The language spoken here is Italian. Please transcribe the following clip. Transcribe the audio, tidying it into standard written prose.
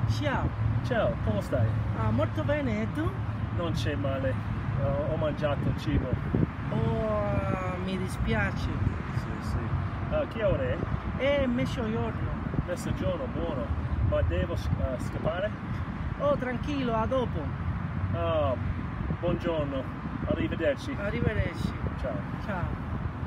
Ciao. Ciao, come stai? Molto bene, e tu? Non c'è male, ho mangiato il cibo. Mi dispiace. Sì, sì. Che ora è? È mezzogiorno. Mezzogiorno, buono. Ma devo scappare? Oh, tranquillo, a dopo. Buongiorno, arrivederci. Arrivederci. Ciao. Ciao.